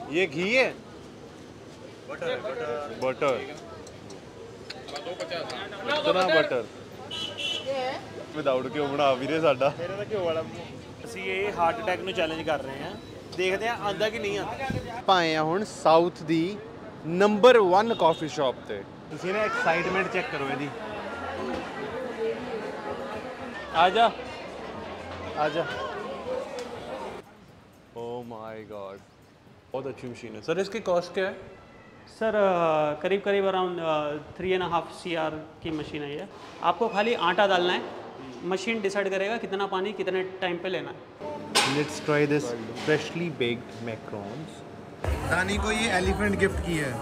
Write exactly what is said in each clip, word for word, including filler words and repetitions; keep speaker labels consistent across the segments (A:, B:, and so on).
A: ये घी है, बटर बटर इतना बटर विदाउट घ्यो बना भी रहे साडा।
B: मेरा तो घ्यो वाला ਅਸੀਂ ਇਹ ਹਾਰਟ ਅਟੈਕ ਨੂੰ ਚੈਲੰਜ ਕਰ ਰਹੇ ਹਾਂ, ਦੇਖਦੇ ਹਾਂ ਆਂਦਾ ਕਿ ਨਹੀਂ ਆਂਦਾ।
A: ਆਪਾਂ ਆਏ ਆ ਹੁਣ ਸਾਊਥ ਦੀ ਨੰਬਰ वन ਕਾਫੀ ਸ਼ਾਪ ਤੇ। ਤੁਸੀਂ ਨਾ ਐਕਸਾਈਟਮੈਂਟ ਚੈੱਕ ਕਰੋ ਇਹਦੀ। ਆ ਜਾ आ जा। ओह माय गॉड, बहुत अच्छी मशीन है सर। इसकी कॉस्ट क्या है
C: सर? करीब करीब around three and half C R की मशीन है ये। आपको खाली आटा डालना है, मशीन डिसाइड करेगा कितना पानी कितने टाइम पे लेना है।
A: Let's try this freshly baked macarons. Dani को ये एलिफेंट गिफ्ट की है।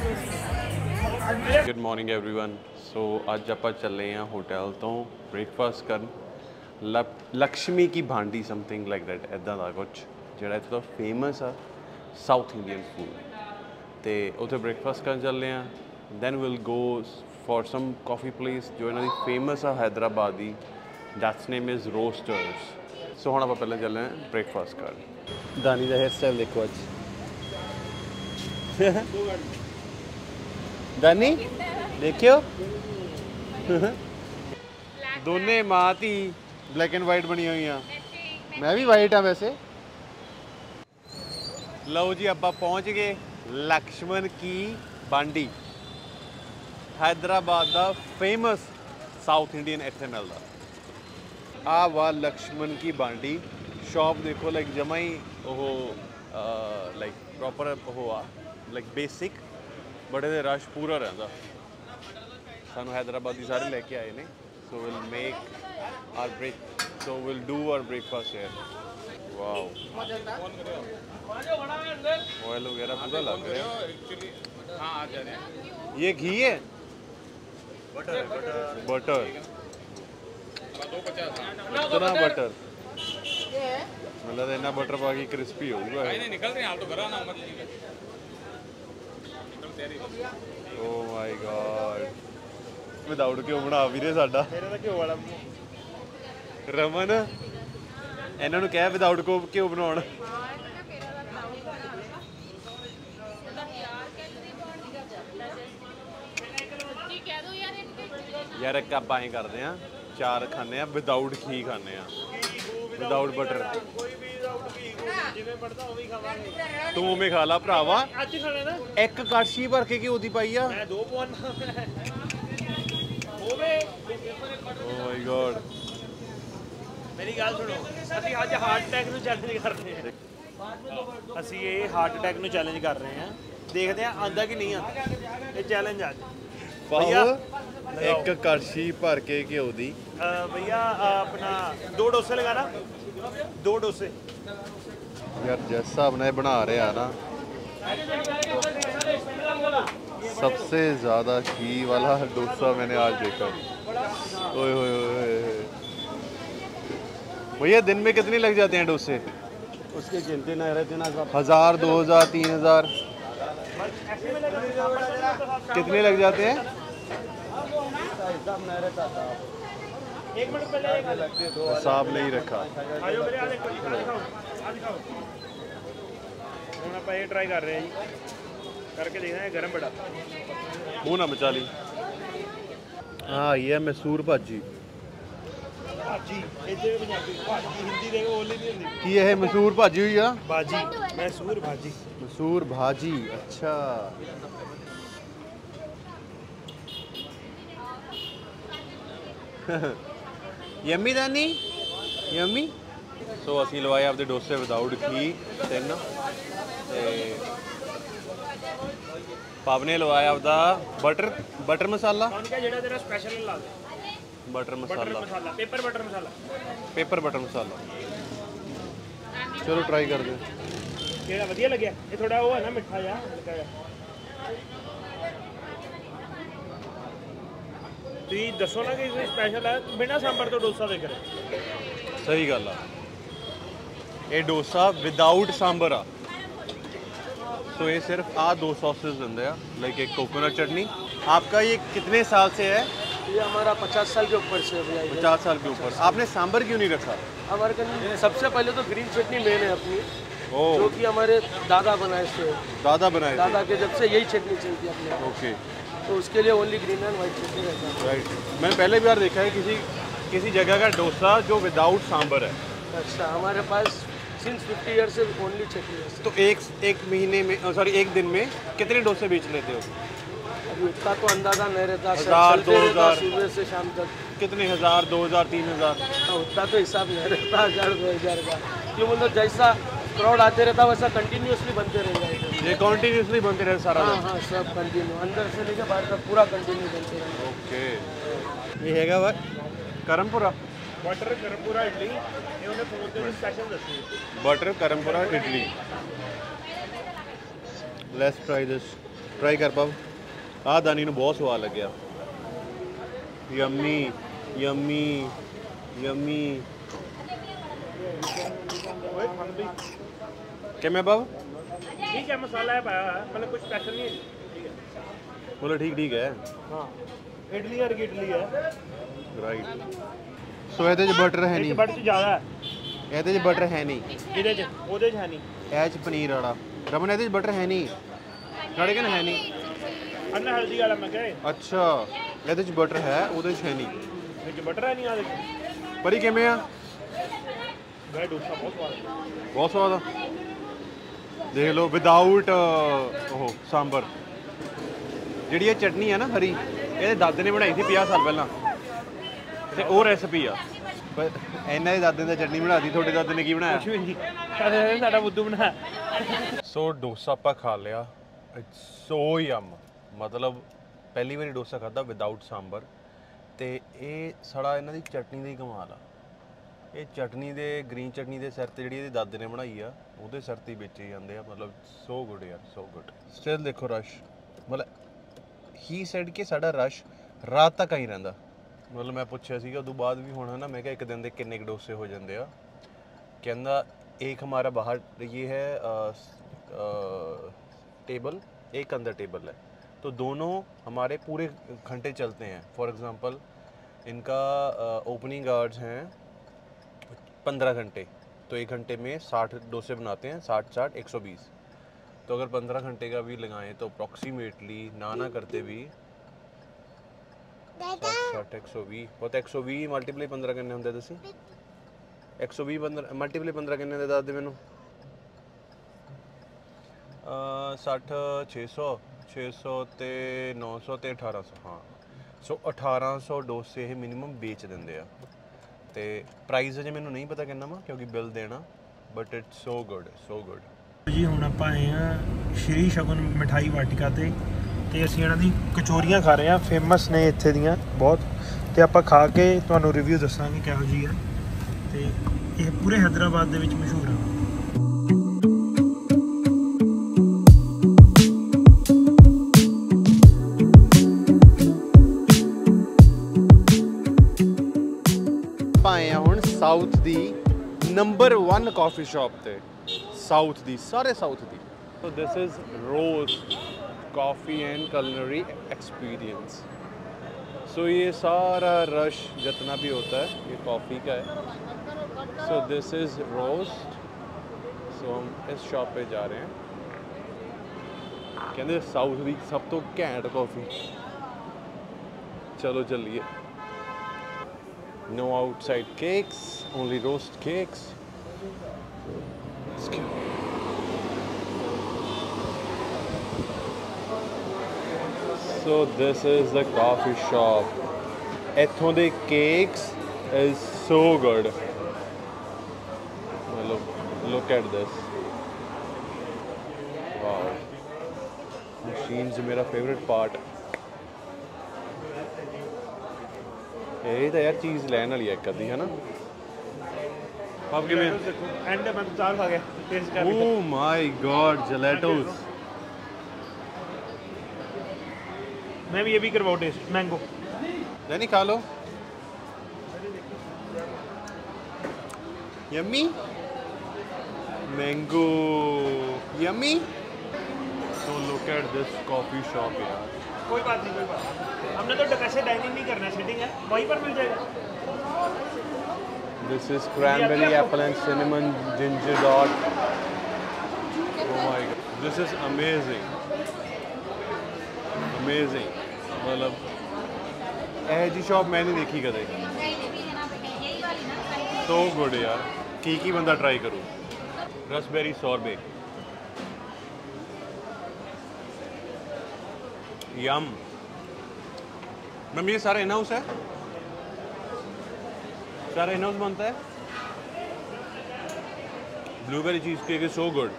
A: Good morning everyone. सो अज आप चले हैं होटल तो ब्रेकफास्ट कर लक्ष्मी की भांडी समथिंग लाइक दैट इदा का कुछ जोड़ा इतना फेमस आ साउथ इंडियन फूड। तो उत्थे ब्रेकफास्ट कर चलते हैं। Then will go for some coffee place जो इन्हों की फेमस आ हैदराबाद की, that's name is Roasters. So हम आप पहले चले हैं ब्रेकफास्ट कर। दानी का हेयर स्टाइल देखो अज। दानी देखियो दोने माँ धी ब्लैक एंड वाइट बनी हुई हैं। मैं भी वाइट हाँ वैसे। लो जी आप पहुँच गए लक्ष्मण की बांडी, हैदराबाद का फेमस साउथ इंडियन इत्थे मिलता। आ वा लक्ष्मण की बांडी शॉप देखो, लाइक जमा ही वो लाइक प्रॉपर वो आ लाइक बेसिक, बड़े दे रश पूरा रहा। सानू हैदराबादी सारे लेके आए ने। So will make our break so we'll do our breakfast here. Wow, oil वगैरह पूरा लग रहा है। हाँ आ जा रहे हैं। ये घी है, बटर है, बटर बटर इतना बटर मतलब इतना बटर पा के क्रिस्पी होगा। नहीं निकल रहे हैं आप तो घर आना मत। ओह माय गॉड, विदाउट घ्यो बना भी रहे साडा।
B: मेरा तो घ्यो वाला
A: रमन इन्हों कह विदाउट को घ्यो बनाउण। यार एक आप ऐ करते हैं, चार खाने विदाउट घी खाने विदाउट बटर। तू उवें खा ला भरावा, एक कड़छी भर के घ्यो दी पाई आ। ओह माय गॉड।
B: मेरी गल सुनो, ਅਸੀਂ ਅੱਜ ਹਾਰਟ ਅਟੈਕ ਨੂੰ ਚੈਲੰਜ ਕਰ ਰਹੇ ਹਾਂ। ਅਸੀਂ ਇਹ ਹਾਰਟ ਅਟੈਕ ਨੂੰ ਚੈਲੰਜ ਕਰ ਰਹੇ ਹਾਂ, ਦੇਖਦੇ ਹਾਂ ਆਂਦਾ ਕਿ ਨਹੀਂ ਆਂਦਾ। ਇਹ ਚੈਲੰਜ ਅੱਜ
A: भैया एक कड़छी भर के घ्यो दी।
B: भैया अपना दो डोसे लगाना, दो डोसे।
A: यार जिस हिसाब ने बना रहे हैं ना, सबसे ज़्यादा घी वाला डोसा मैंने आज देखा। ओए ओए ओए भैया दिन में कितने लग जाते हैं डोसे?
D: उसके गिनती नहीं रहती ना सब।
A: हज़ार, दो हज़ार, तीन हज़ार कितने लग जाते हैं?
B: हिसाब नहीं रहता था। एक मिनट पहले
A: हिसाब नहीं रखा।
B: ਹੁਣ ਆਪਾਂ ਇਹ ट्राई कर रहे हैं जी, करके देखना है गरम बड़ा।
A: मुँह ना मचा ली। हाँ ये मैसूर भाजी।
B: भाजी इधर पंजाबी भाजी हिंदी दे बोली नहीं होंदी।
A: की है मैसूर भाजी हुई आ?
B: भाजी मैसूर भाजी
A: मैसूर भाजी। अच्छा यम्मी दानी यम्मी। सो असी लवाए आपके डोसे विदाउट घी तीन, पाप ने लवाया आपका बटर बटर मसाला।
B: ਜਿਹੜਾ ਤੇਰਾ ਸਪੈਸ਼ਲ ਲਾ ਦੇ
A: butter masala,
B: masala pepper butter masala,
A: pepper butter masala. चलो ट्राई कर दे।
B: ਕਿਹੜਾ ਵਧੀਆ ਲੱਗਿਆ? ਇਹ ਥੋੜਾ ਉਹ ਹੈ ਨਾ ਮਿੱਠਾ ਜਿਹਾ ਹਲਕਾ ਜਿਹਾ। ਤੁਸੀਂ ਦੱਸੋ ਨਾ ਕਿ ਇਹ ਸਪੈਸ਼ਲ ਹੈ, ਬਿਨਾ ਸਾਂਬਰ ਤੋਂ ਡੋਸਾ ਦੇ ਕਰੇ।
A: सही गल आ, ये डोसा विदाउट सांबर आ। तो ये सिर्फ आ दो सॉसेस देंगे आ, लाइक एक कोकोनट चटनी। आपका ये कितने साल से है?
D: ये हमारा पचास साल के ऊपर से भैया।
A: पचास साल के ऊपर। आपने सांबर क्यों नहीं रखा?
D: हमारे सबसे पहले तो ग्रीन चटनी मेन है अपनी,
A: ओह।
D: जो कि हमारे दादा बनाए थे।
A: दादा बनाए थे।
D: दादा के जब से यही चटनी चलती है अपने।
A: ओके
D: तो उसके लिए only green and white chutney रहता है।
A: राइट। मैंने पहले भी बार देखा है किसी किसी जगह का डोसा जो विदाउट सांबर है।
D: अच्छा, हमारे पास सिंस फिफ्टी ईयर से ओनली चटनी है।
A: तो एक एक महीने में सॉरी एक दिन में कितने डोसे बेच लेते हो?
D: अभी उतना तो अंदाजा नहीं रहता,
A: हजार,
D: चलते
A: दो
D: रहता
A: हजार।
D: सुबह से शाम तक।
A: कितने हज़ार, दो हज़ार, तीन हज़ार?
D: हाँ, उतना तो हिसाब नहीं रहता हजार दो हजार का, क्यों मतलब जैसा क्राउड आते रहता वैसा कंटिन्यूसली बनते रह जाएगा।
A: ये कॉन्टीन्यूसली बनते रहे सारा
D: हाँ
A: दिन?
D: हाँ, सब कंटिन्यू अंदर से लेकर बाहर तक पूरा कंटिन्यू बनते रहेगा।
A: ओके। ये हैगा वा करमपुरा
B: ਬਟਰ ਕਰਮਪੂਰਾ ਇਡਲੀ ਇਹ ਉਹਨੇ ਫੋਨ ਤੇ ਵੀ ਸਪੈਸ਼ਲ ਦੱਸੀ ਹੈ।
A: बटर करमपुरा idli. Let's try this. Try ਕਰ ਪਾਓ। ਆਹ ਦਾਨੀ ਨੂੰ ਬਹੁਤ ਸਵਾਦ ਲੱਗਿਆ। Yummy yummy yummy.
B: ਓਏ ਖਾਣ ਵੀ
A: ਕਿਵੇਂ ਬਾਬ?
B: ਠੀਕ ਹੈ, ਮਸਾਲਾ ਹੈ ਪਾਇਆ ਹੋਇਆ, ਮਤਲਬ ਕੁਝ ਸਪੈਸ਼ਲ ਨਹੀਂ ਹੈ। ਠੀਕ ਹੈ।
A: ਬੋਲੇ ਠੀਕ ਠੀਕ ਹੈ।
B: ਹਾਂ ਇਡਲੀ ਵਰਗੀ ਇਡਲੀ ਹੈ।
A: ਰਾਈਟ। ਸੋ ਇਹਦੇ 'ਚ ਬਟਰ ਹੈ
B: ਇਹ
A: ਨਹੀਂ।
B: ਬਟਰ ਚ ਜ਼ਿਆਦਾ ਹੈ।
A: ਇਹਦੇ 'ਚ ਬਟਰ ਹੈ ਨਹੀਂ।
B: ਇਹਦੇ ਚ ਉਹਦੇ ਚ ਹੈ ਨਹੀਂ।
A: ਇਹ 'ਚ ਪਨੀਰ ਵਾਲਾ। ਰਮਨ ਇਹਦੇ 'ਚ ਬਟਰ ਹੈ ਨਹੀਂ। ਨਾਲੇ ਕਹਿੰਦਾ ਹੈ ਨਹੀਂ।
B: ਅੰਨਾ ਹਲਦੀ ਵਾਲਾ ਮੈਂ ਕਹੇ
A: ਅੱਛਾ ਇਹਦੇ 'ਚ ਬਟਰ ਹੈ ਉਹਦੇ 'ਚ ਹੈ ਨਹੀਂ।
B: ਵਿੱਚ ਬਟਰ ਹੈ ਨਹੀਂ ਆ ਦੇਖੋ।
A: ਪਰ ਇਹ ਕਿਵੇਂ ਆ?
B: ਮੇਰਾ ਡੋਸਾ ਬਹੁਤ ਸਵਾਦ ਹੈ।
A: ਬਹੁਤ ਸਵਾਦ ਆ। ਦੇਖ ਲਓ ਵਿਦਾਊਟ ਉਹ ਸਾਂਬਰ। ਜਿਹੜੀ ਇਹ ਚਟਨੀ ਆ ਨਾ ਹਰੀ, ਇਹਦੇ ਦਾਦੇ ਨੇ ਬਣਾਈ ਸੀ ਪੰਜਾਹ ਸਾਲ ਪਹਿਲਾਂ ਤੇ ਉਹ ਰੈਸਪੀ ਆ। ਪਰ ਇਹਨਾਂ ਦੇ ਦਾਦੇ ਨੇ ਚਟਨੀ ਬਣਾਤੀ, ਤੁਹਾਡੇ ਦਾਦੇ ਨੇ ਕੀ ਬਣਾਇਆ?
B: ਕੁਛ ਵੀ ਨਹੀਂ, ਸਾਡੇ ਸਾਡਾ ਬੁੱਧੂ ਬਣਾਇਆ।
A: ਸੋ ਡੋਸਾ ਆਪਾਂ ਖਾ ਲਿਆ। It's so yum. ਮਤਲਬ ਪਹਿਲੀ ਵਾਰੀ ਡੋਸਾ ਖਾਦਾ ਵਿਦਾਊਟ ਸਾਂਬਰ ਤੇ ਇਹ ਸਾਡਾ ਇਹਨਾਂ ਦੀ ਚਟਨੀ ਦਾ ਹੀ ਕਮਾਲ ਆ। ਇਹ ਚਟਨੀ ਦੇ ਗ੍ਰੀਨ ਚਟਨੀ ਦੇ ਸਿਰ ਤੇ ਜਿਹੜੀ ਇਹਦੇ ਦਾਦੇ ਨੇ ਬਣਾਈ ਆ ਉਹਦੇ ਸਿਰ ਤੇ ਵੇਚੇ ਜਾਂਦੇ ਆ। ਮਤਲਬ ਸੋ ਗੁੱਡ ਯਾਰ, ਸੋ ਗੁੱਡ। ਸਟਿਲ ਦੇਖੋ ਰਸ਼, ਮਤਲਬ ਹੀ ਸੈਡ ਕਿ ਸਾਡਾ ਰਸ਼ ਰਾਤ ਤੱਕ ਆਈ ਰਹਿੰਦਾ। ਮਤਲਬ ਮੈਂ ਪੁੱਛਿਆ ਸੀਗਾ ਉਦੋਂ ਬਾਅਦ ਵੀ ਹੁਣ ਹੈ ਨਾ, ਮੈਂ ਕਿਹਾ ਇੱਕ ਦਿਨ ਦੇ ਕਿੰਨੇ ਕੁ ਡੋਸੇ ਹੋ ਜਾਂਦੇ ਆ? ਕਹਿੰਦਾ एक हमारा बाहर ये है टेबल, एक अंदर टेबल है, तो दोनों हमारे पूरे घंटे चलते हैं। फॉर एग्ज़ाम्पल इनका ओपनिंग आवर्स हैं पंद्रह घंटे, तो एक घंटे में साठ डोसे बनाते हैं, साठ साठ एक सौ बीस। तो अगर पंद्रह घंटे का भी लगाएं तो अप्रॉक्सीमेटली ना ना करते भी साठ साठ एक सौ भी बहुत एक सौ भी मल्टीप्लाई पंद्रह करने होंगे दसी एक सौ भी पंद्रह मल्टीप्लाई पंद्रह किन्ने दे दस दे मैनू सठ छे सौ छे सौ ते नौ सौ ते अठारह सौ। हाँ, सो अठारह सौ डोसे ये मिनिमम बेच देंगे आ। ते प्राइस अजे मैनू नहीं पता किन्ना वा क्योंकि बिल देना, but it's so good, so good
B: जी। हुण आपां आए हां श्री शगुन मिठाई वाटिका ते ਤੇ ਅਸੀਂ ਇਹਨਾਂ ਦੀ ਕਚੋਰੀਆਂ ਖਾ ਰਹੇ ਹਾਂ, ਫੇਮਸ ਨੇ ਇੱਥੇ ਦੀਆਂ ਬਹੁਤ, ਤੇ ਆਪਾਂ ਖਾ ਕੇ ਤੁਹਾਨੂੰ ਰਿਵਿਊ ਦੱਸਾਂਗੇ ਕਿਹੋ ਜਿਹੀ ਆ। ਤੇ ਇਹ ਪੂਰੇ ਹੈਦਰਾਬਾਦ ਦੇ ਵਿੱਚ ਮਸ਼ਹੂਰ ਆ।
A: ਆਏ ਆ ਹੁਣ ਸਾਊਥ ਦੀ ਨੰਬਰ वन ਕਾਫੀ ਸ਼ਾਪ ਤੇ, ਸਾਊਥ ਦੀ, ਸਾਰੇ ਸਾਊਥ ਦੀ। So this is rose coffee and culinary experience. So ये सारा रश जितना भी होता है ये कॉफ़ी का है। So this is roast. So हम इस शॉप पे जा रहे हैं, कहते साउथ की सब तो घैंट कॉफ़ी। चलो चलिए। No outside cakes, only roast cakes. So this is the coffee shop. ਇੱਥੋਂ ਦੇ cakes is so good. Look, look at this. Wow. Machines मेरा favorite part. ਇਹ ਤਾਂ ਯਾਰ ਚੀਜ਼ ਲੈਣ ਵਾਲੀ ਹੈ ਇੱਕ ਅੱਧੀ, ਹੈ ਨਾ? ਆਪ ਕਿਵੇਂ?
B: ਐਂਡ ਮੈਂ ਤਾਂ ਚਾਰ ਖਾ ਗਿਆ, ਟੇਸਟ ਕਰ ਲਿਆ।
A: Oh my God, gelatos.
B: मैं भी ये भी करवाओ टेस्ट, मैंगो।
A: नहीं खा लो। Yummy mango, yummy. So look at this coffee shop यार।
B: कोई बात नहीं, कोई बात नहीं। हमने तो कैसे डाइनिंग नहीं करना, सिटिंग है, वहीं पर मिल जाएगा।
A: This is cranberry apple and cinnamon ginger dot this is amazing amazing मतलब यह जी शॉप मैं नहीं देखी कदे सो गुड यार की की बंदा ट्राई करूँ रसबेरी सॉर्बे यम मैम ये सारा इन हाउस है सारा इन हाउस बनता है blueberry cheese cake is so good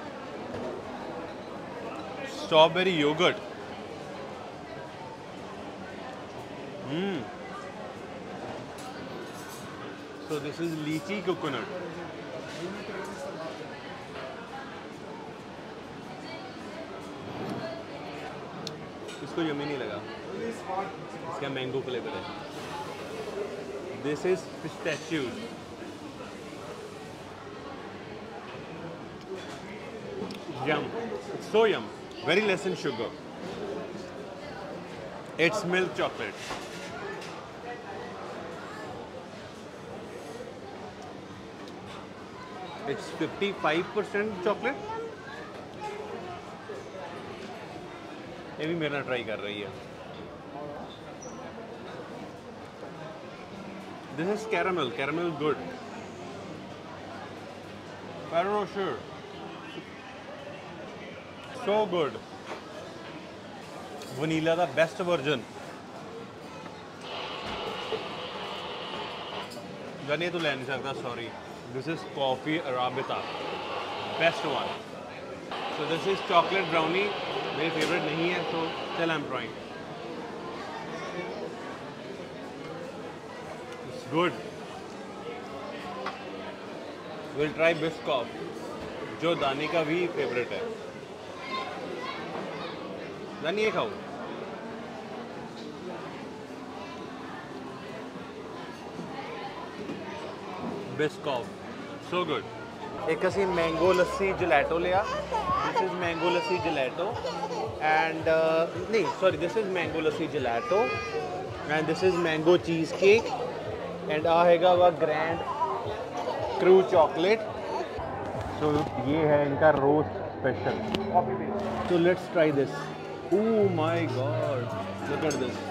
A: strawberry yogurt hmm so this is lychee coconut इसको यम्मी नहीं लगा इसका मैंगो फ्लेवर है this is pistachios yum it's so yum very less in sugar it's milk chocolate it's fifty-five percent chocolate ये भी मेरे try कर रही है this is caramel caramel is good Ferrero Rocher so good vanilla the best version जानिए तो ले नहीं सकता sorry this is coffee arabita best one so this is chocolate brownie मेरी favorite नहीं है so still I'm trying it's good we'll try Biscoff जो दानी का भी favorite है दानी ये खाओ Biscoff so good एक असी मैंगो लस्सी जलैटो लिया this is mango lassi gelato and नहीं sorry this is mango lassi gelato and this is mango cheese cake and आ हैगा वा ग्रैंड क्रू चॉकलेट सो ये है इनका roast special so let's try this oh my god look at this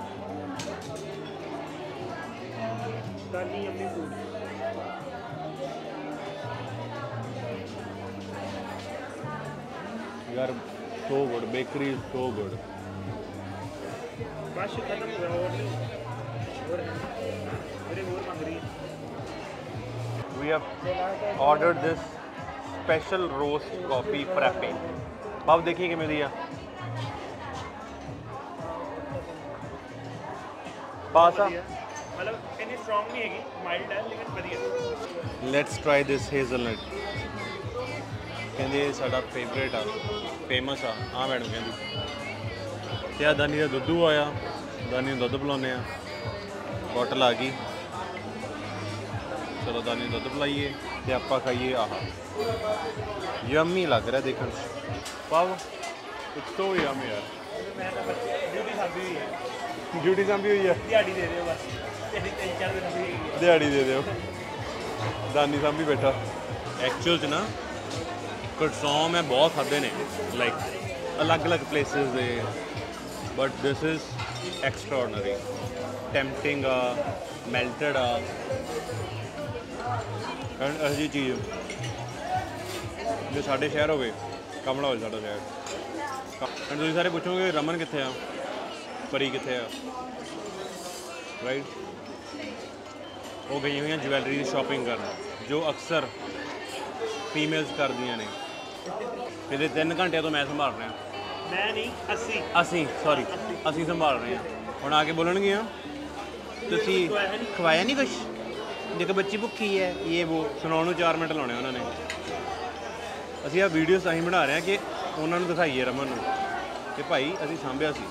A: यार so good bakery is so good
B: बस खत्म हो गया और नहीं और मेरे और मांग रही है
A: we have ordered this special roast coffee frappe आप देखिए कि मैं दिया पासा
B: मतलब इतनी स्ट्रांग नहीं है माइल्ड है लेकिन बढ़िया
A: let's try this hazelnut ਕਹਿੰਦੇ ਸਾਡਾ ਫੇਵਰੇਟ ਆ ਫੇਮਸ ਆ ਹਾਂ ਮੈਡਮ ਕਹਿੰਦੀ ਤੇ ਆ ਦਾਨੀ ਦਾ ਦੁੱਧੂ ਆਇਆ ਦਾਨੀ ਨੂੰ ਦੁੱਧ ਪਿਲਾਉਂਦੇ ਆ ਬੋਟਲ ਆ ਗਈ ਚਲੋ ਦਾਨੀ ਨੂੰ ਦੁੱਧ ਪਿਲਾਈਏ ਤੇ ਆਪਾਂ ਖਾਈਏ ਆਹ ਯਮੀ ਲੱਗ ਰਿਹਾ ਦੇਖਣ 'ਚ ਪਾਵ ਇਟਸ ਸੋ ਯਮ ਯਾਰ
B: ਮੈਂ ਤਾਂ ਡਿਊਟੀ ਸਾਡੀ ਹੋਈ ਹੈ
A: ਡਿਊਟੀ ਸੰਭੀ ਹੋਈ ਹੈ
B: ਦਿਹਾੜੀ ਦੇ ਦਿਓ ਬਸ ਦਿਹਾੜੀ ਤਿੰਨ ਚਾਰ ਦਿਨ ਦੀ
A: ਦਿਹਾੜੀ ਦੇ ਦਿਓ ਦਾਨੀ ਸੰਭੀ ਬੈਠਾ ਐਕਚੁਅਲ 'ਚ ਨਾ croissant मैं बहुत खाते ने लाइक अलग अलग प्लेसेस दे but this is extraordinary tempting uh melted uh and ऐसी चीज़ जो साढ़े शहर हो गए कमला हो साढ़ा शहर एंड तुम सारे पूछोगे रमन कितने आ परी कितने आ राइट वो गई हुई ज्वैलरी की शॉपिंग करना जो अक्सर फीमेल्स कर दियाँ ने फिर तीन घंटे तो मैं संभाल रहा
B: मैं नहीं अस्सी
A: ਅਸੀਂ सॉरी ਅਸੀਂ संभाल रहे हैं ਹੁਣ ਆ ਕੇ ਬੋਲਣਗੀਆਂ ਤੁਸੀਂ ਖਵਾਇਆ ਨਹੀਂ ਕੁਛ ਦੇਖੋ ਬੱਚੀ ਭੁੱਖੀ ਹੈ ਇਹ ਉਹ ਸੁਣਾਉਣ ਨੂੰ ਚਾਰ ਮਿੰਟ ਲਾਉਣੇ ਉਹਨਾਂ ਨੇ ਅਸੀਂ ਆ ਵੀਡੀਓਸ ਅਸੀਂ ਬਣਾ ਰਹੇ ਹਾਂ ਕਿ ਉਹਨਾਂ ਨੂੰ ਦਿਖਾਈਏ ਰਮਨ ਨੂੰ ਕਿ ਭਾਈ ਅਸੀਂ ਸਾਂਭਿਆ ਸੀ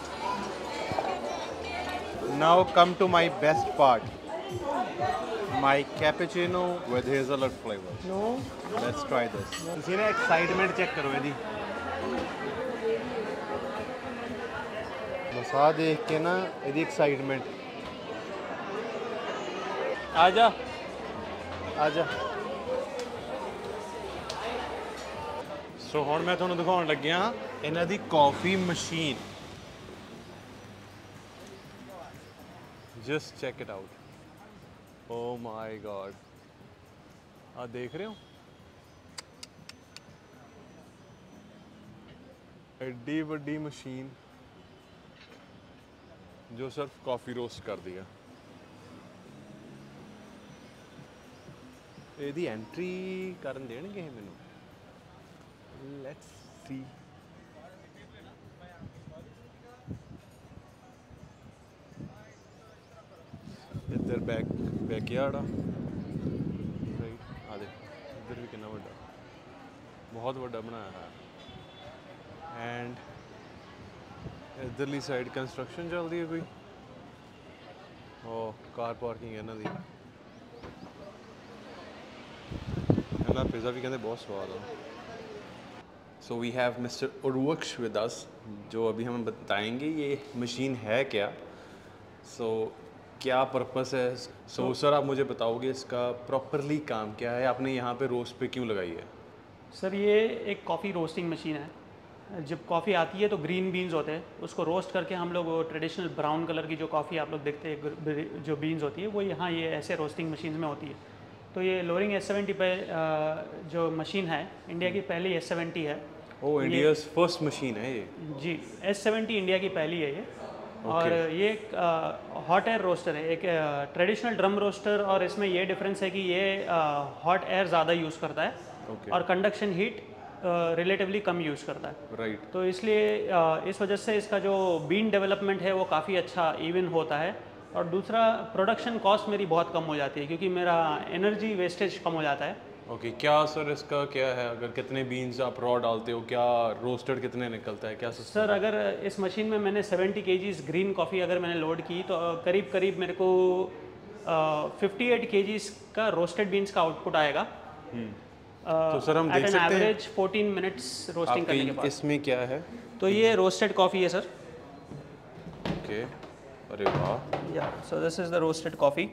A: now come to my best part My cappuccino with hazelnut flavor.
B: No.
A: Let's try this. ਤੁਸੀਂ ਨਾ ਐਕਸਾਈਟਮੈਂਟ ਚੈੱਕ ਕਰੋ ਇਹਦੀ ਬਸ ਆ ਦੇਖ ਕੇ ਨਾ ਇਹਦੀ ਐਕਸਾਈਟਮੈਂਟ ਆ ਜਾ ਆ ਜਾ ਸੋ ਹੁਣ ਮੈਂ ਤੁਹਾਨੂੰ ਦਿਖਾਉਣ ਲੱਗਿਆ ਇਹਨਾਂ ਦੀ coffee machine. Just check it out. Oh my god, ਆ ਦੇਖ ਰਹੇ ਹੋ ਐਡੀ ਵੱਡੀ ਮਸ਼ੀਨ ਜੋ ਸਿਰਫ ਕਾਫੀ ਰੋਸਟ ਕਰਦੀ ਆ। ਇਹਦੀ ਐਂਟਰੀ ਕਰਨ ਦੇਣਗੇ ਇਹ ਮੈਨੂੰ? Let's see. ਇੱਧਰ ਬੈਕ ਬੈਕਯਾਰਡ ਆ ਰਾਈਟ। ਆ ਦੇ ਇੱਧਰ ਵੀ ਕਿੰਨਾ ਵੱਡਾ, ਬਹੁਤ ਵੱਡਾ ਬਣਾਇਆ ਹੈ। ਐਂਡ ਇੱਧਰਲੀ ਸਾਈਡ ਕੰਸਟਰਕਸ਼ਨ ਚੱਲਦੀ ਹੈ ਕੋਈ। ਉਹ ਕਾਰ ਪਾਰਕਿੰਗ ਇਹਨਾਂ ਦੀ। ਇਹਨਾਂ ਪਿਜ਼ਾ ਵੀ ਕਹਿੰਦੇ बहुत स्वाद है। So we have mister Urvaksh with us जो अभी हमें बताएंगे ये मशीन है क्या, सो so, क्या पर्पस है। सो so, सर आप मुझे बताओगे इसका प्रॉपरली काम क्या है, आपने यहाँ पे रोस्ट पे क्यों लगाई है?
C: सर ये एक कॉफ़ी रोस्टिंग मशीन है। जब कॉफ़ी आती है तो ग्रीन बीन्स होते हैं, उसको रोस्ट करके हम लोग ट्रेडिशनल ब्राउन कलर की जो कॉफ़ी आप लोग देखते हैं जो बीन्स होती है वो यहाँ ये ऐसे रोस्टिंग मशीन में होती है। तो ये लोरिंग एस सेवेंटी पे जो मशीन है इंडिया की पहली एस सेवेंटी है।
A: ओ इंडिया फर्स्ट मशीन है ये? जी,
C: एस सेवेंटी इंडिया की पहली है ये। और ये हॉट एयर रोस्टर है, एक ट्रेडिशनल ड्रम रोस्टर, और इसमें ये डिफरेंस है कि ये हॉट एयर ज़्यादा यूज़ करता है
A: okay.
C: और कंडक्शन हीट रिलेटिवली कम यूज़ करता है
A: राइट right.
C: तो इसलिए uh, इस वजह से इसका जो बीन डेवलपमेंट है वो काफ़ी अच्छा इवन होता है। और दूसरा प्रोडक्शन कॉस्ट मेरी बहुत कम हो जाती है क्योंकि मेरा एनर्जी वेस्टेज कम हो जाता है।
A: ओके okay, क्या सर इसका क्या है, अगर कितने बीन्स आप रॉ डालते हो, क्या रोस्टेड कितने निकलता है, क्या
C: सर? अगर इस मशीन में मैंने सेवेंटी केजीज ग्रीन कॉफ़ी अगर मैंने लोड की तो करीब करीब मेरे को फिफ्टी एट केजीज का रोस्टेड बीन्स का आउटपुट आएगा।
A: तो सर हम देख सकते हैं
C: एवरेज फोर्टीन मिनट्स रोस्टिंग करने के बाद।
A: इसमें क्या है?
C: तो ये रोस्टेड कॉफ़ी है सर।
A: ओके, अरे वाह।
C: Yeah so this is the roasted coffee.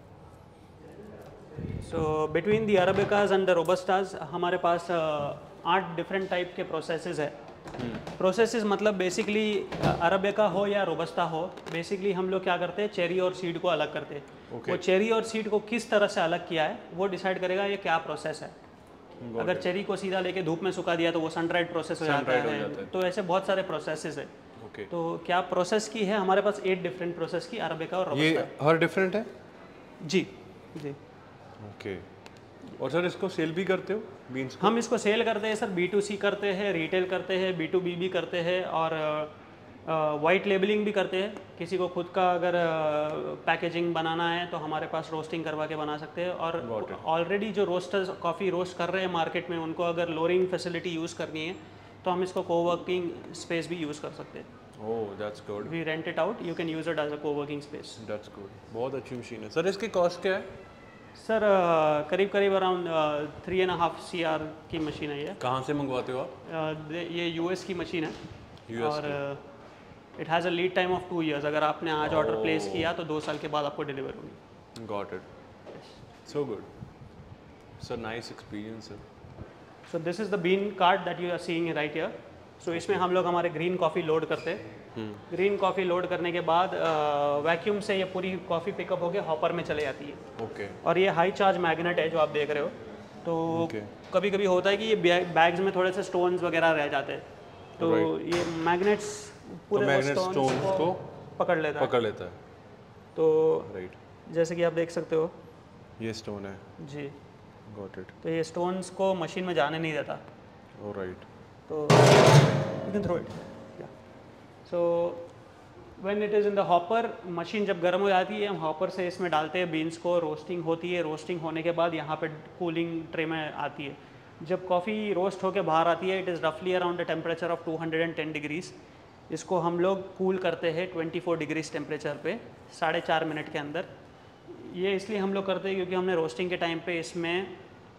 C: So between the arabicas and the robustas हमारे पास आठ डिफरेंट टाइप के प्रोसेसेस है। प्रोसेसेस मतलब बेसिकली अरेबिका हो या रोबस्टा हो, बेसिकली हम लोग क्या करते हैं, चेरी और सीड को अलग करते हैं।
A: okay.
C: वो चेरी और सीड को किस तरह से अलग किया है वो डिसाइड करेगा ये क्या प्रोसेस है। अगर चेरी को सीधा लेके धूप में सुखा दिया तो वो सन ड्राइड प्रोसेस हो जाता है, है। तो ऐसे बहुत सारे प्रोसेसेस है।
A: okay.
C: तो क्या प्रोसेस की है हमारे पास एट डिफरेंट प्रोसेस की अरेबिका और रोबस्टा।
A: ये हर डिफरेंट है?
C: जी जी
A: ओके okay. और सर इसको सेल भी करते हो बीन्स को?
C: हम इसको सेल करते हैं सर, बी टू सी करते हैं, रिटेल करते हैं, बी टू बी भी करते हैं, और वाइट लेबलिंग भी करते हैं। किसी को खुद का अगर पैकेजिंग बनाना है तो हमारे पास रोस्टिंग करवा के बना सकते हैं। और ऑलरेडी जो रोस्टर्स कॉफ़ी रोस्ट कर रहे हैं मार्केट में, उनको अगर लोरिंग फैसिलिटी यूज़ करनी है तो हम इसको कोवर्किंग स्पेस भी यूज़ कर सकते हैं।
A: Oh that's good.
C: We rent it out, you can use it as a coworking space.
A: That's good, बहुत अच्छी मशीन है। सर इसकी कॉस्ट क्या है?
C: सर uh, करीब करीब around three and half C R की मशीन है ये।
A: कहाँ से मंगवाते हो आप?
C: uh, ये यूएस की मशीन है।
A: यूएस
C: और it has a lead time of two years. अगर आपने आज ऑर्डर oh. प्लेस किया तो दो साल के बाद आपको डिलीवर होगी।
A: Got it, so good sir, nice experience है।
C: So this is the bean cart that you are seeing right here. So इसमें हम लोग हमारे ग्रीन कॉफ़ी लोड करते हैं। ग्रीन कॉफ़ी लोड करने के बाद वैक्यूम से ये पूरी कॉफ़ी पिकअप होकर हॉपर में चले जाती है।
A: Okay okay.
C: और ये हाई चार्ज मैग्नेट है जो आप देख रहे हो। तो okay. कभी कभी होता है कि ये बैग्स में थोड़े से स्टोन्स वगैरह रह जाते हैं, तो right. ये मैग्नेट्स पूरे
A: तो स्टोन्स को, को
C: पकड़ लेता है
A: पकड़ लेता है।
C: तो
A: राइट right.
C: जैसे कि आप देख सकते हो
A: ये स्टोन है
C: जी।
A: Got it.
C: तो ये स्टोन्स को मशीन में जाने नहीं देता।
A: Oh right.
C: तो you can throw it. So when it is in the hopper, machine जब गर्म हो जाती है हम हॉपर से इसमें डालते हैं बीन्स को, रोस्टिंग होती है। रोस्टिंग होने के बाद यहाँ पे कूलिंग ट्रे में आती है। जब कॉफ़ी रोस्ट होकर बाहर आती है, इट इज़ रफली around the temperature of two hundred ten degrees. इसको हम लोग कूल करते हैं ट्वेंटी फोर डिग्रीज टेम्परेचर पे साढ़े चार मिनट के अंदर। ये इसलिए हम लोग करते हैं क्योंकि हमने रोस्टिंग के टाइम पे इसमें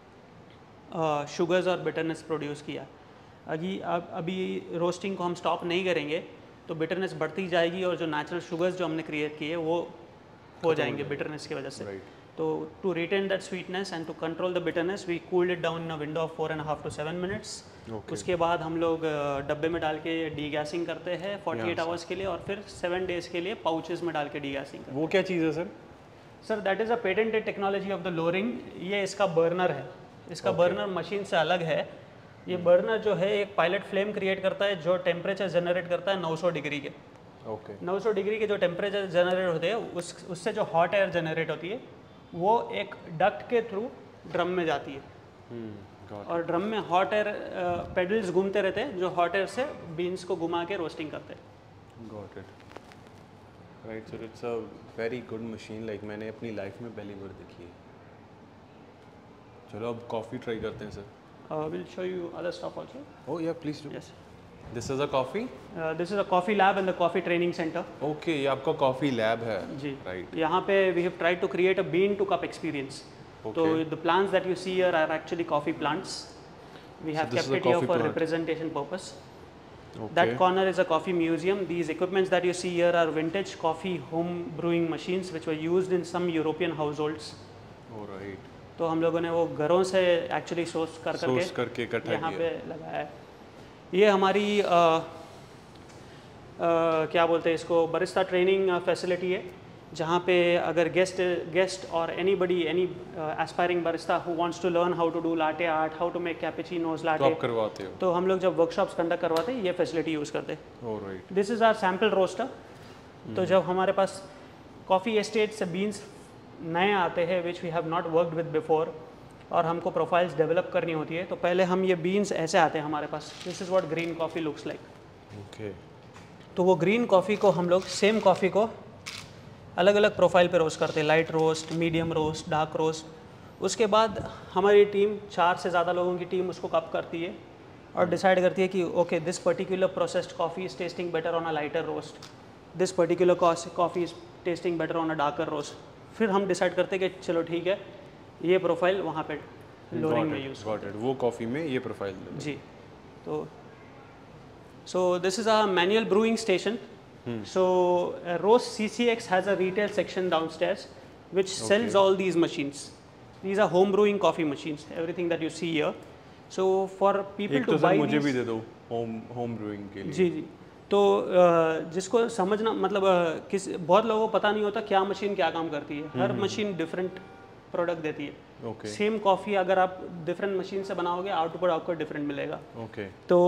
C: शुगर्स और बिटरनेस प्रोड्यूस किया। अभी अब अभी रोस्टिंग को हम स्टॉप नहीं करेंगे तो बिटरनेस बढ़ती जाएगी और जो नेचुरल शुगर्स जो हमने क्रिएट किए वो हो जाएंगे बिटरनेस की वजह से। तो to retain that sweetness and to control the bitterness we cooled it down in a window of four and half to seven minutes. उसके बाद हम लोग डब्बे में डाल के डी गैसिंग करते हैं फोर्टी एट आवर्स के लिए, और फिर सेवन डेज़ के लिए पाउचेस में डाल के डी गैसिंग करते हैं।
A: वो क्या चीज़ है sir?
C: Sir that is a patented technology of the Loring. ये इसका बर्नर है, इसका बर्नर मशीन से अलग है। ये बर्नर जो है एक पायलट फ्लेम क्रिएट करता है जो टेम्परेचर जनरेट करता है नौ सौ डिग्री के।
A: Okay okay.
C: नौ सौ डिग्री के जो टेम्परेचर जनरेट होते हैं उस उससे जो हॉट एयर जनरेट होती है वो एक डक्ट के थ्रू ड्रम में जाती है। hmm, और ड्रम में हॉट एयर पेडल्स घूमते रहते हैं जो हॉट एयर से बीन्स को घुमा के रोस्टिंग करते हैं।
A: Got it, right sir. It's a very good machine, like मैंने अपनी लाइफ में पहली बार देखी है। चलो अब कॉफ़ी ट्राई करते हैं sir.
C: Will show you other stuff also.
A: Oh yeah please do.
C: Yes,
A: this is a coffee.
C: This is a coffee lab and the coffee training centre.
A: Okay, ये आपका कॉफ़ी लैब है
C: जी,
A: right.
C: यहाँ पे we have tried to create a bean to cup experience. तो the plants that you see here are actually coffee plants. We have kept it here for representation purpose. That corner is a coffee museum. These equipments that you see here are vintage coffee home brewing machines which were used in some European households.
A: Oh right.
C: तो हम लोगों ने वो घरों से actually source कर करके
A: source करके इकट्ठा
C: यहाँ पे लगाया है। ये हमारी आ, आ, क्या बोलते हैं इसको, बरिस्ता ट्रेनिंग फैसिलिटी है, जहाँ पे अगर गेस्ट गेस्ट और anybody any aspiring barista who wants to learn how to do latte art, how to make cappuccinos latte,
A: आप करवाते हो?
C: तो हम लोग जब वर्कशॉप्स कंडक्ट करवाते हैं ये फैसिलिटी यूज़ करते हैं।
A: Oh right.
C: This is our sample roaster. तो जब हमारे पास कॉफ़ी एस्टेट से बीन्स नए आते हैं which we have not worked with before और हमको प्रोफाइल्स डेवलप करनी होती है, तो पहले हम ये बीन्स ऐसे आते हैं हमारे पास। This is what green coffee looks like.
A: Okay.
C: तो वो ग्रीन कॉफ़ी को हम लोग सेम कॉफ़ी को अलग अलग प्रोफाइल पे रोस्ट करते हैं, light roast, medium roast, dark roast. उसके बाद हमारी टीम, चार से ज़्यादा लोगों की टीम उसको कप करती है और डिसाइड करती है कि okay this particular processed coffee is testing better on a lighter roast, this particular coffee is testing better on a darker roast. फिर हम डिसाइड करते हैं कि चलो ठीक है ये प्रोफाइल वहाँ पे लोरिंग में यूज़
A: गॉट इट, वो कॉफ़ी में ये प्रोफाइल
C: जी। तो so this is a manual brewing station. Hmm. So uh, Roast C C X has a retail section downstairs which sells okay. all these machines. These are home brewing coffee machines, everything that you see here. So for people to buy
A: मुझे
C: these,
A: भी दे दो home home brewing के लिए।
C: जी जी। तो uh, जिसको समझना मतलब uh, किस बहुत लोगों को पता नहीं होता क्या मशीन क्या काम करती है। हर मशीन डिफरेंट प्रोडक्ट देती है।
A: okay.
C: सेम कॉफ़ी अगर आप डिफरेंट मशीन से बनाओगे आउटपुट आपको डिफरेंट मिलेगा।
A: okay.
C: तो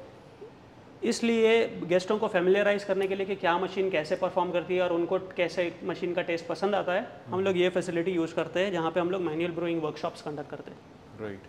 C: इसलिए गेस्टों को फैमिलियराइज करने के लिए कि क्या मशीन कैसे परफॉर्म करती है और उनको कैसे मशीन का टेस्ट पसंद आता है, हम लोग ये फैसिलिटी यूज़ करते हैं जहाँ पे हम लोग मैनुअल ब्रूइंग वर्कशॉप्स कंडक्ट करते हैं।
A: राइट।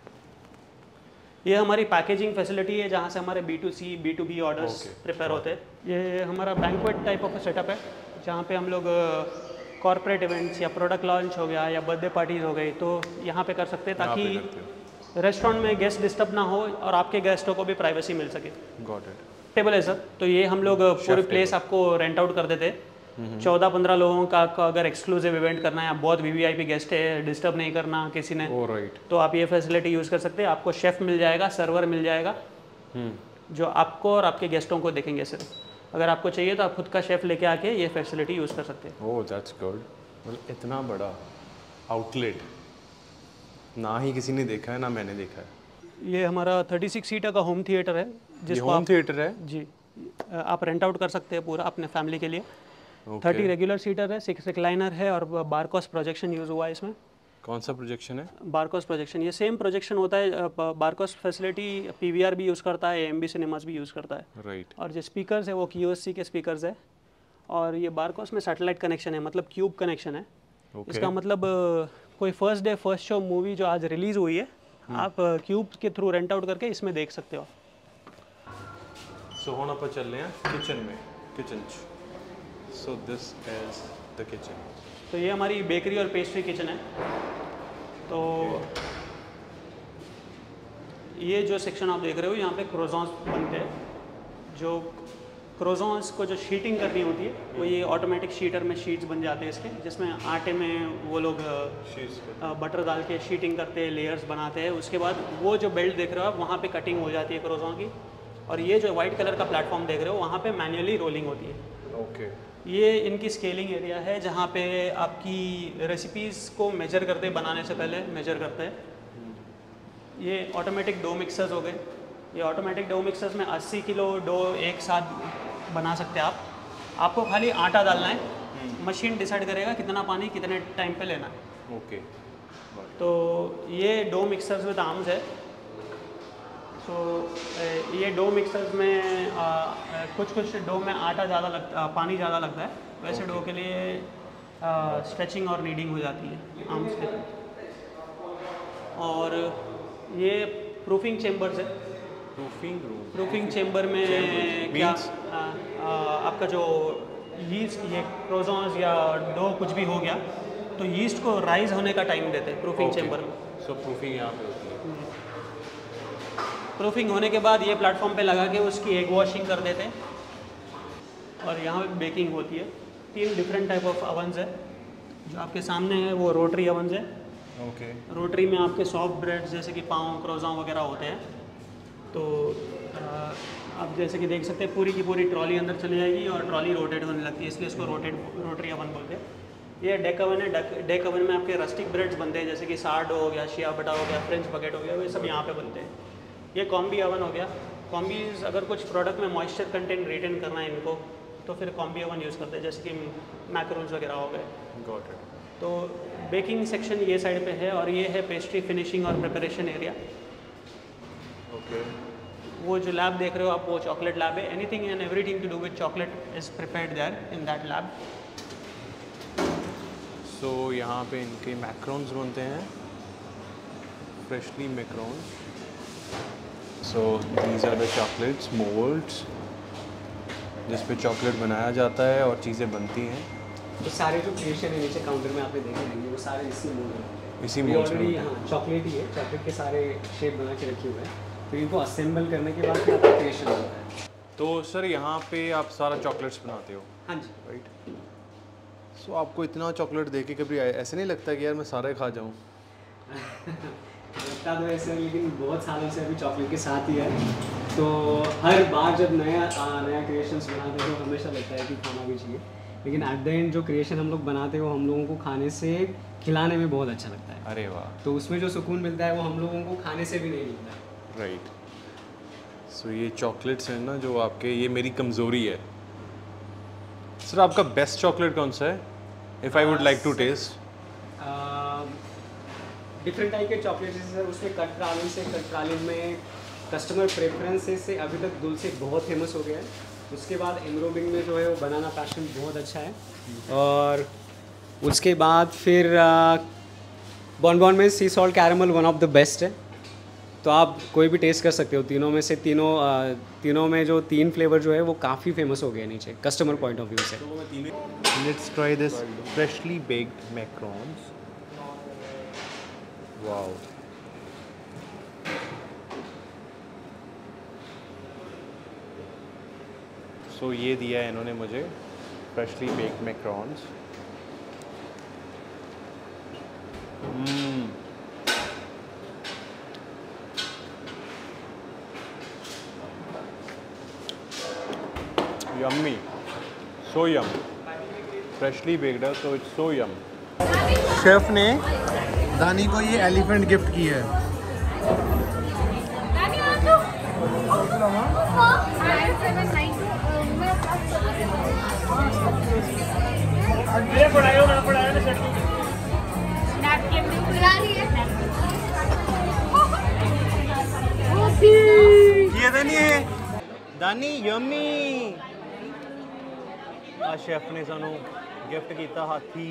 C: ये हमारी पैकेजिंग फैसिलिटी है जहाँ से हमारे B to C B to B orders prepare होते हैं। ये हमारा बैंक्वेट टाइप ऑफ सेटअप है जहाँ पे हम लोग कॉर्पोरेट इवेंट्स या प्रोडक्ट लॉन्च हो गया या बर्थडे पार्टीज हो गई तो यहाँ पे कर सकते हैं ताकि रेस्टोरेंट में गेस्ट डिस्टर्ब ना हो और आपके गेस्टों को भी प्राइवेसी मिल सके।
A: Got it.
C: टेबल है सर, तो ये हम लोग पूरे प्लेस आपको रेंट आउट कर देते हैं। चौदह पंद्रह लोगों का अगर एक्सक्लूसिव इवेंट करना है, आप बहुत वीवीआईपी गेस्ट है, डिस्टर्ब नहीं करना किसी ने,
A: oh, right.
C: तो आप ये फैसिलिटी यूज़ कर सकते हैं। आपको शेफ़ मिल जाएगा, सर्वर मिल जाएगा जो आपको और आपके गेस्टों को देखेंगे। सिर्फ अगर आपको चाहिए तो आप खुद का शेफ़ लेके आके ये फैसिलिटी यूज़ कर सकते हैं।
A: Oh that's good. मतलब इतना बड़ा आउटलेट ना ही किसी ने देखा है ना मैंने देखा है।
C: ये हमारा थर्टी सिक्स सीटर का होम थिएटर है जिसको
A: होम थिएटर है
C: जी, आप रेंट आउट कर सकते हैं पूरा अपने फैमिली के लिए। थर्टी रेगुलर सीटर है, सिक्स रिक्लाइनर है और बारकोस प्रोजेक्शन यूज़ हुआ है इसमें।
A: कौन सा प्रोजेक्शन है?
C: Barco's projection. ये सेम प्रोजेक्शन होता है। बारकोस फैसिलिटी पीवीआर भी यूज़ करता है, एएमबी सिनेमास भी यूज़ करता है।
A: Right right.
C: और जो स्पीकर्स है वो क्यूएससी के स्पीकर्स है और ये बारकोस में सैटेलाइट कनेक्शन है, मतलब क्यूब कनेक्शन है। okay. इसका मतलब कोई first day first show movie जो आज रिलीज़ हुई है आप क्यूब के थ्रू रेंट आउट करके इसमें देख सकते हो।
A: सो so, हम आप चल रहे हैं किचन में, kitchen. So this is the kitchen.
C: तो ये हमारी बेकरी और पेस्ट्री किचन है। तो ये जो सेक्शन आप देख रहे हो यहाँ पे क्रोज़ॉन्स बनते हैं। जो क्रोज़ॉन्स को जो शीटिंग करनी होती है वो ये ऑटोमेटिक शीटर में शीट्स बन जाते हैं इसके, जिसमें आटे में वो लोग बटर डाल के शीटिंग करते हैं, लेयर्स बनाते हैं। उसके बाद वो जो बेल्ट देख रहे हो आप वहाँ पे कटिंग हो जाती है क्रोज़ॉन की, और ये जो वाइट कलर का प्लेटफॉर्म देख रहे हो वहाँ पे मैन्युअली रोलिंग होती है।
A: ओके।
C: ये इनकी स्केलिंग एरिया है जहाँ पे आपकी रेसिपीज़ को मेजर करते हैं, बनाने से पहले मेजर करते हैं। ये ऑटोमेटिक डो मिक्सर्स हो गए। ये ऑटोमेटिक डो मिक्सर्स में अस्सी किलो डो एक साथ बना सकते हैं आप। आपको खाली आटा डालना है, मशीन डिसाइड करेगा कितना पानी कितने टाइम पे लेना है।
A: ओके।
C: तो ये डो मिक्सर्स विद आर्म्स है। सो ये डो मिक्सर्स में आ, कुछ कुछ डो में आटा ज़्यादा लगता, पानी ज़्यादा लगता है, वैसे okay. डो के लिए स्ट्रेचिंग और नीडिंग हो जाती है आर्म्स के। और ये प्रूफिंग चेम्बर्स है।
A: Proofing room.
C: प्रूफिंग चेम्बर में क्या आ, आ, आपका जो यीस्ट, ये क्रोज़ॉन्स या डो कुछ भी हो गया तो यीस्ट को राइज होने का टाइम देते हैं प्रूफिंग
A: okay.
C: चेम्बर में।
A: सो so, प्रूफिंग यहाँ पे होती है।
C: प्रूफिंग होने के बाद ये प्लेटफॉर्म पे लगा के उसकी एग वॉशिंग कर देते हैं और यहाँ पे बेकिंग होती है। तीन डिफरेंट टाइप ऑफ अवन्स है। जो आपके सामने है वो रोटरी अवन्स है।
A: ओके।
C: रोटरी में आपके सॉफ्ट ब्रेड्स जैसे कि पाव, क्रोज़ॉन वगैरह होते हैं। तो आप जैसे कि देख सकते हैं पूरी की पूरी ट्रॉली अंदर चली जाएगी और ट्रॉली रोटेट होने लगती है, इसलिए इसको रोटेट रोटरी अवन बोलते हैं। ये डेक अवन है। डेक डेक अवन में आपके रस्टिक ब्रेड्स बनते हैं, जैसे कि सार्ड हो गया, शिया बटा हो गया, फ्रेंच बकेट हो गया, ये सब यहाँ पे बनते हैं। ये कॉम्बी अवन हो गया। कॉम्बीज अगर कुछ प्रोडक्ट में मॉइस्चर कंटेंट रिटेन करना है इनको तो फिर कॉम्बी अवन यूज़ करते हैं, जैसे कि मैकरोन्स वगैरह हो गए।
A: Got it.
C: तो बेकिंग सेक्शन ये साइड पे है और ये है पेस्ट्री फिनिशिंग और प्रिपरेशन एरिया।
A: ओके।
C: वो जो लैब देख रहे हो आप वो चॉकलेट लैब है। Anything and everything to do with chocolate is prepared there in that lab.
A: So यहाँ पे इनके मैक्रोन्स बनते हैं, freshly macarons. So these are the chocolates moulds जिस पे चॉकलेट बनाया जाता है और चीज़ें बनती हैं।
C: तो सारे जो क्रिएशन है नीचे काउंटर में आपने देखे होंगे वो सारे इसी मोल्ड में,
A: इसी मोल्ड में
C: ऑलरेडी। हाँ, चॉकलेट ही है। चॉकलेट के सारे शेप बना के रखे हुए हैं, तो इनको असेंबल करने के बाद फिर आपका क्रिएशन होता है।
A: तो सर यहाँ पे आप सारा चॉकलेट्स बनाते हो?
C: हाँ जी।
A: राइट। सो so, आपको इतना चॉकलेट देख के कभी ऐसे नहीं लगता कि यार मैं सारा खा जाऊँ?
C: लगता तो ऐसे, लेकिन बहुत सालों से अभी चॉकलेट के साथ ही है, तो हर बार जब नया आ, नया क्रिएशंस बनाते हैं तो हमेशा लगता है कि खाना भी चाहिए। लेकिन एट द एंड जो क्रिएशन हम लोग बनाते हैं वो हम लोगों को खाने से, खिलाने में बहुत अच्छा लगता है।
A: अरे वाह।
C: तो उसमें जो सुकून मिलता है वो हम लोगों को खाने से भी नहीं मिलता है।
A: राइट। सो ये चॉकलेट्स हैं ना जो आपके, ये मेरी कमज़ोरी है। सर आपका बेस्ट चॉकलेट कौन सा है, if I would like to taste?
C: Different type के चॉकलेट्स हैं सर। उसमें कट प्रालिन से, कट प्रालिन में कस्टमर प्रेफरेंसेस से अभी तक दुलसे बहुत फेमस हो गया है। उसके बाद एमरोबिंग में जो है वो बनाना पैशन बहुत अच्छा है। और उसके बाद फिर बॉनबॉन में sea salt caramel one of the best है। तो आप कोई भी टेस्ट कर सकते हो तीनों में से। तीनों आ, तीनों में जो तीन फ्लेवर जो है वो काफ़ी फेमस हो गए नीचे कस्टमर पॉइंट ऑफ व्यू से।
A: Let's try this freshly baked macarons. Wow. So ये दिया है इन्होंने मुझे freshly baked macarons. Hmm yummy, so yum. Freshly baked है तो इट्स सो यम।
B: शेफ ने दानी को ये एलिफेंट गिफ्ट की है। ये दानी है, दानी यम्मी।
A: आ शेफ ने सानू गिफ्ट किया हाथी।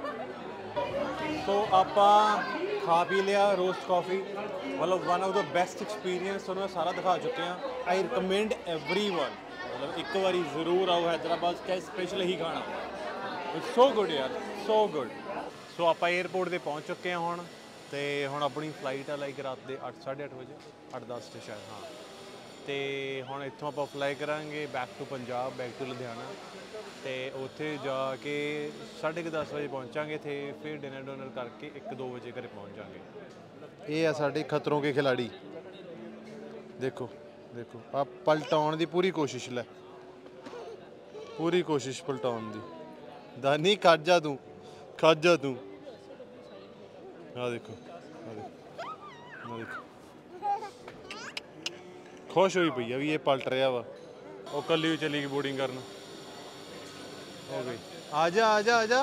A: तो आपा खा पी लिया रोस्ट कॉफ़ी, मतलब one of the best experience उन्होंने सारा दिखा चुके हैं। आई रिकमेंड एवरी वन, मतलब एक बारी ज़रूर आओ हैदराबाद का स्पेशल ही खाना। इट्स सो गुड यार, सो गुड। सो आप एयरपोर्ट पे पहुंच चुके हैं हुण, ते हुण अपनी फ्लाइट है लाइक रात के अठ साढ़े अठ बजे, अठ दस से शायद। हाँ, तो हुण इत्थों आप फ्लाई करांगे back to Punjab, back to Ludhiana, तो उत्थे जाके साढ़े के दस बजे पहुँचांगे थे। फिर डिनर डुनर करके एक दो बजे घर पहुँच जाएंगे। ये है साढ़े खतरों के खिलाड़ी। देखो देखो, आप पलटाउण की पूरी कोशिश लै। पूरी कोशिश पलटाउन दी। दानी खड़ जा तू, खड़ जा तू। आ देखो, आ देखो, आ देखो। खुश हुई पई है भी ये पलट रहा वा। वो कली भी चली गई बोर्डिंग करना। हो गई। आजा आजा आजा।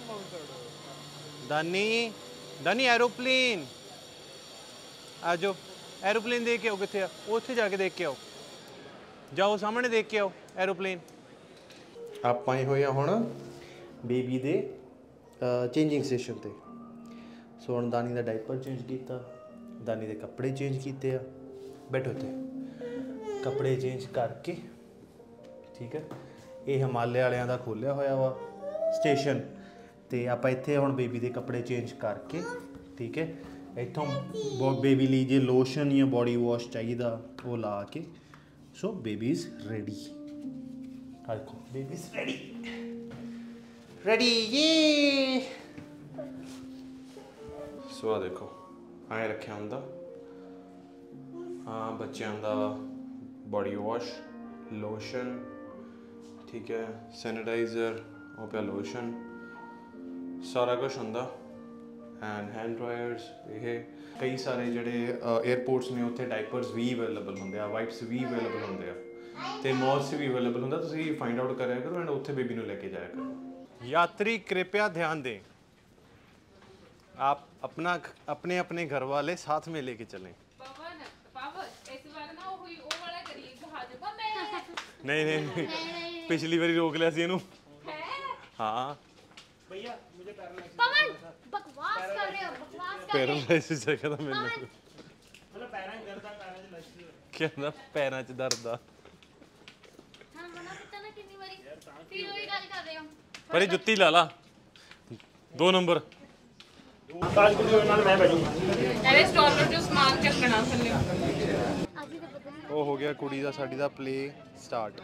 A: दानी दानी एरोप्लेन आ जाओ। एरोप्लेन देख के आओ। कितने आ उत्थे जाके देख के आओ। जाओ सामने देख के आओ एरोप्लेन। आप आए हुए हुण बेबी दे चेंजिंग स्टेशन ते। सो हुण दानी दा डायपर चेंज किया, दानी दे कपड़े चेंज किए आ। बैठो ते कपड़े चेंज करके ठीक है। ये हिमालय वालियां दा खोलिया होया वा स्टेशन ते आपां इत्थे हुण बेबी दे कपड़े चेंज करके ठीक है। इत्थों बेबी ली जे लोशन या बॉडी वॉश चाहिए वो ला के सो बेबी इज़ रेडी। देखो बेबी इज़ रेडी रेडी ये। सो आ देखो आए रखे होंदा हाँ बच्चों का बॉडी वॉश लोशन ठीक है, सैनिटाइज़र वो पे लोशन सारा कुछ होंदा एंड हैंड ड्रायर्स। ये कई सारे जड़े एयरपोर्ट्स ने उत्थे डायपर्स भी अवेलेबल होंगे, वाइप्स भी अवेलेबल होंगे तो मॉल्स भी अवेलेबल होंगे। तुसीं फाइंड आउट करा करो एंड उत्थे बेबी नूं लेके जाया करो। यात्री कृपया ध्यान दें, आप अपना अपने अपने घर वाले साथ में लेके चलें। नहीं नहीं नहीं पिछली बारी रोक लिया सी इनू। हाँ
B: भैया मुझे पैरालाइसिस
E: पवन बकवास कर रहे हो, बकवास कर रहे हो।
A: पैरालाइसिस जगह था मैंने
B: मतलब पैरां च दर्द आ, पैरां च लाइसिस
A: कहना पैरां च दर्द आ।
E: हां मना कितना ना कितनी बारी फिर वही गल कर रहे हो।
A: पर ये जुत्ती ला ला दो नंबर।
B: आज के नाल मैं बैठूंगा।
F: अरे स्टॉल पर जो सामान के रखना थल्ले
E: आज ही तो पता नहीं
A: ਉਹ ਹੋ ਗਿਆ ਕੁੜੀ ਦਾ ਸਾਡੀ ਦਾ ਪਲੇ ਸਟਾਰਟ।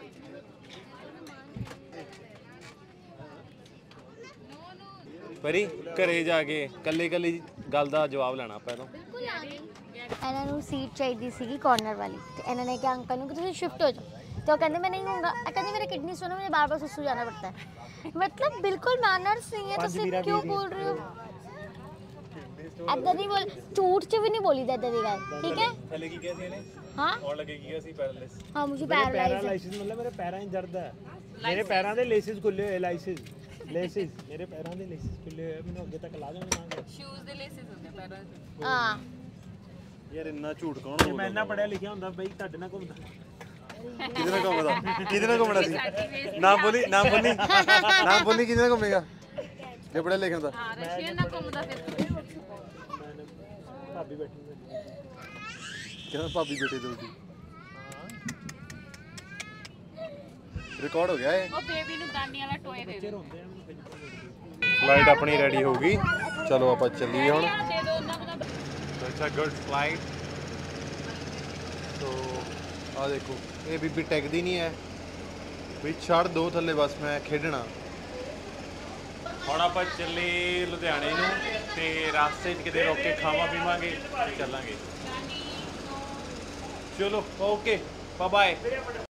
A: ਪਰੀ ਘਰੇ ਜਾ ਕੇ ਕੱਲੇ ਕੱਲੇ ਗੱਲ ਦਾ ਜਵਾਬ ਲੈਣਾ ਆਪਾਂ ਇਹਨੂੰ।
E: ਬਿਲਕੁਲ ਆ ਗਈ। ਇਹਨਾਂ ਨੂੰ ਸੀਟ ਚਾਹੀਦੀ ਸੀਗੀ ਕਾਰਨਰ ਵਾਲੀ ਤੇ ਇਹਨਾਂ ਨੇ ਕਿਹਾ ਅੰਕਲ ਨੂੰ ਕਿ ਤੁਸੀਂ ਸ਼ਿਫਟ ਹੋ ਜਾਓ ਤੇ ਉਹ ਕਹਿੰਦੇ मैं नहीं होऊंगा। कहते मेरे किडनी सुनो मुझे बार बार सुसु जाना पड़ता है। मतलब बिल्कुल मैनर्स नहीं है। ਤੁਸੀਂ क्यों बोल रहे हो ऐदा नहीं बोल झूठ च भी नहीं बोली दा दी गल ठीक है।
A: ਥੱਲੇ ਕੀ ਕਿਹਾ ਸੀ ਇਹਨੇ
E: हां
A: ਆਉਣ ਲੱਗੇ ਕੀ ਕਿਹਾ ਸੀ ਪੈਰਾਲਿਸ।
E: हां मुझे पैरालाइज
B: पैरालाइसिस मतलब मेरे पैरां च दर्द है। मेरे पैरां दे लेसिस खुले हुए लाइसिस लेसिस मेरे पैरां दे लेसिस खुले हुए मैंने अगे तक ला देने मांगे।
F: ਸ਼ੂਜ਼ ਦੇ ਲੇਸਿਸ ਹੁੰਦੇ ਪੈਰਾਂ 'ਚ।
E: हां
A: ਯਾਰ ਇੰਨਾ ਝੂਠ ਕੌਣ
B: ਜੇ
A: ਬੋਲਦਾ?
B: ਮੈਂ ਇੰਨਾ ਪੜਿਆ ਲਿਖਿਆ ਹੁੰਦਾ ਬਈ ਤੁਹਾਡੇ ਨਾਲ ਘੁੰਮਦਾ।
A: ਕਿਹਦੇ ਨਾਲ ਘੁੰਮਦਾ? ਕਿਹਦੇ ਨਾਲ ਘੁੰਮਣਾ ਸੀ? ਨਾ ਬੋਲੀ ਨਾ ਬੋਲੀ ਨਾ ਬੋਲੀ ਕਿਹਦੇ ਨਾਲ ਘੁੰਮੇਗਾ ਜੇ ਪੜਿਆ ਲਿਖਿਆ ਹੁੰਦਾ।
F: ਹਾਂ ਰਸ਼ੀਅਨ ਨਾਲ ਘੁੰਮਦਾ ਫਿਰ।
B: ਭਾਬੀ ਬੈਠੀ
A: ਕਹਿੰਦਾ ਭਾਬੀ ਬੇਟੇ ਦੇ ਉੱਤੇ ਰਿਕਾਰਡ ਹੋ ਗਿਆ ਇਹ।
F: ਉਹ ਬੇਬੀ ਨੂੰ ਦਾਨੀ ਵਾਲਾ ਟੋਏ ਦੇ ਦੇ।
A: ਫਲਾਈਟ ਆਪਣੀ ਰੈਡੀ ਹੋ ਗਈ। ਚਲੋ ਆਪਾਂ ਚੱਲੀਏ ਹੁਣ।
F: ਦੇ ਦੋ ਉਹਨਾਂ ਨੂੰ।
A: So it's a good flight. So ਆ ਦੇਖੋ ਇਹ ਬੀਬੀ ਟੈਗਦੀ ਨਹੀਂ ਹੈ ਵੀ ਛੱਡ ਦੋ ਥੱਲੇ ਬਸ ਮੈਂ ਖੇਡਣਾ। ਹੁਣ ਆਪਾਂ ਚੱਲੇ ਲੁਧਿਆਣੇ ਨੂੰ ਤੇ ਰਸਤੇ 'ਚ ਕਿਤੇ ਰੁਕ ਕੇ ਖਾਵਾਂ ਪੀਵਾਂਗੇ ਤੇ ਚੱਲਾਂਗੇ। ਚਲੋ ਓਕੇ ਬਾਏ ਬਾਏ।